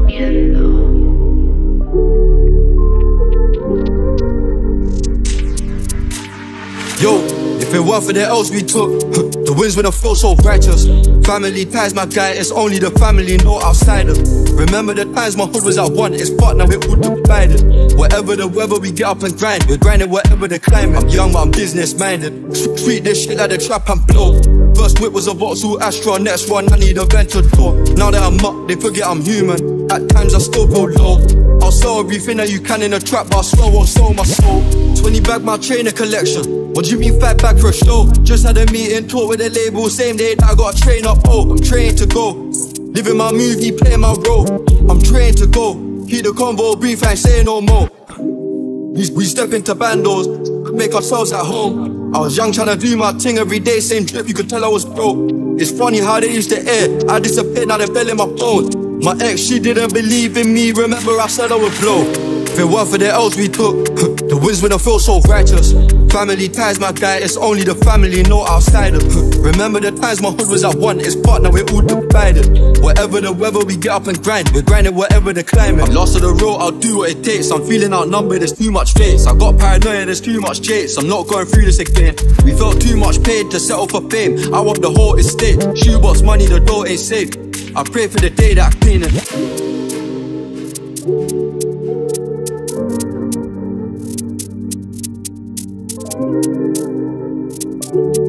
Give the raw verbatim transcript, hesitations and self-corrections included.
Yo, if it weren't for the L's we took, the wins when I feel so righteous. Family ties, my guy, it's only the family, no outsiders. Remember the times my hood was at one, it's part, now we're all divided. Whatever the weather, we get up and grind. We're grinding whatever the climate. I'm young, but I'm business minded. Treat this shit like the trap and blow. First whip was a Vauxhall Astra, next one I need a venture door. Now that I'm up, they forget I'm human. At times I still go low. I'll sell everything that you can in a trap, but I swear I won't sell my soul. Twenty bag my trainer collection. What do you mean five bag for a show? Just had a meeting, talk with the label, same day that I got a train up. Oh, I'm trained to go, living my movie, playing my role. I'm trained to go, keep the convo brief, I ain't say no more. We, we step into bandos, make ourselves at home. I was young trying to do my thing every day, same drip, you could tell I was broke. It's funny how they used to air, I disappeared, now they're belling my phone. My ex, she didn't believe in me, remember I said I would blow. If it weren't for the L's we took, the wins when I feel so righteous. Family ties, my guy, it's only the family, no outsiders. Remember the times my hood was at one, it's part, now we're all divided. Whatever the weather, we get up and grind. We're grinding whatever the climate. I'm lost on the road, I'll do what it takes. I'm feeling outnumbered, there's too much face. I got paranoia, there's too much chase. I'm not going through this again. We felt too much pain to settle for fame. I want the whole estate. Shoebox money, the door ain't safe. I pray for the day that I clean it.